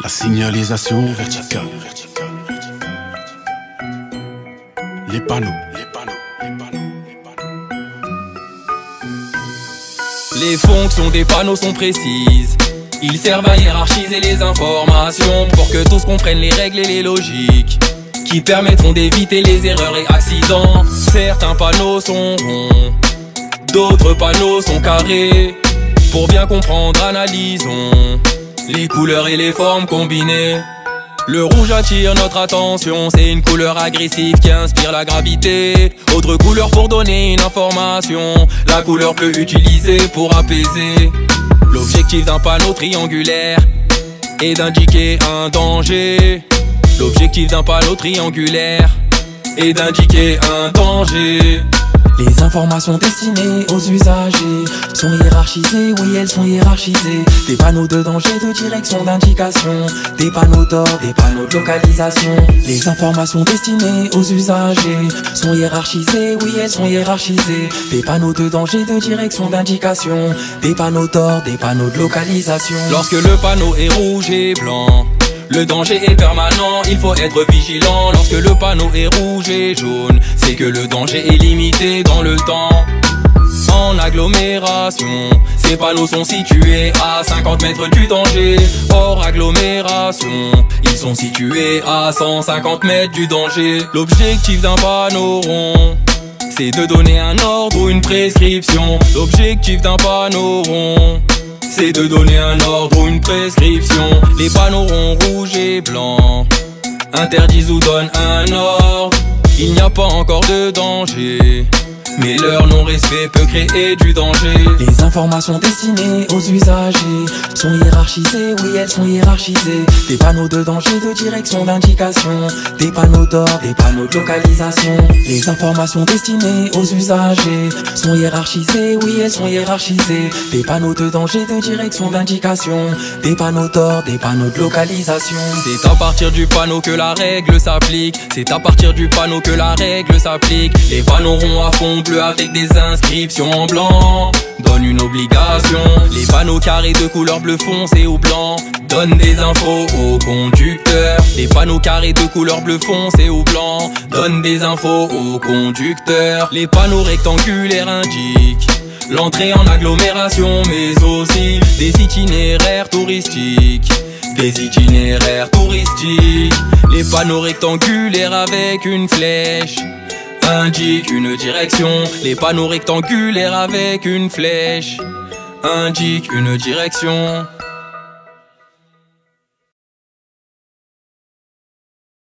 La signalisation verticale. Les panneaux. Les fonctions des panneaux sont précises. Ils servent à hiérarchiser les informations pour que tous comprennent les règles et les logiques qui permettront d'éviter les erreurs et accidents. Certains panneaux sont ronds, d'autres panneaux sont carrés. Pour bien comprendre, analysons les couleurs et les formes combinées. Le rouge attire notre attention, c'est une couleur agressive qui inspire la gravité. Autre couleur pour donner une information, la couleur bleue utilisée pour apaiser. L'objectif d'un panneau triangulaire est d'indiquer un danger. L'objectif d'un panneau triangulaire est d'indiquer un danger. Les informations destinées aux usagers sont hiérarchisées, oui elles sont hiérarchisées. Des panneaux de danger, de direction, d'indication, des panneaux d'ordre, des panneaux de localisation. Les informations destinées aux usagers sont hiérarchisées, oui elles sont hiérarchisées. Des panneaux de danger, de direction, d'indication, des panneaux d'ordre, des panneaux de localisation. Lorsque le panneau est rouge et blanc, le danger est permanent, il faut être vigilant. Lorsque le panneau est rouge et jaune, c'est que le danger est limité dans le temps. En agglomération, ces panneaux sont situés à 50 mètres du danger. Hors agglomération, ils sont situés à 150 mètres du danger. L'objectif d'un panneau rond, c'est de donner un ordre ou une prescription. L'objectif d'un panneau rond, c'est de donner un ordre ou une prescription. Les panneaux ronds, rouges et blancs interdisent ou donnent un ordre. Il n'y a pas encore de danger, mais leur non-respect peut créer du danger. Les informations destinées aux usagers sont hiérarchisées, oui elles sont hiérarchisées. Des panneaux de danger, de direction, d'indication, des panneaux d'ordre, des panneaux de localisation. Les informations destinées aux usagers sont hiérarchisées, oui elles sont hiérarchisées. Des panneaux de danger, de direction, d'indication, des panneaux d'ordre, des panneaux de localisation. C'est à partir du panneau que la règle s'applique. C'est à partir du panneau que la règle s'applique. Les panneaux ronds à fond bleu avec des inscriptions en blanc donnent une obligation. Les panneaux carrés de couleur bleu foncé ou blanc donnent des infos au conducteur. Les panneaux carrés de couleur bleu foncé ou blanc donnent des infos au conducteur. Les panneaux rectangulaires indiquent l'entrée en agglomération, mais aussi des itinéraires touristiques. Des itinéraires touristiques. Les panneaux rectangulaires avec une flèche indiquent une direction. Les panneaux rectangulaires avec une flèche indiquent une direction.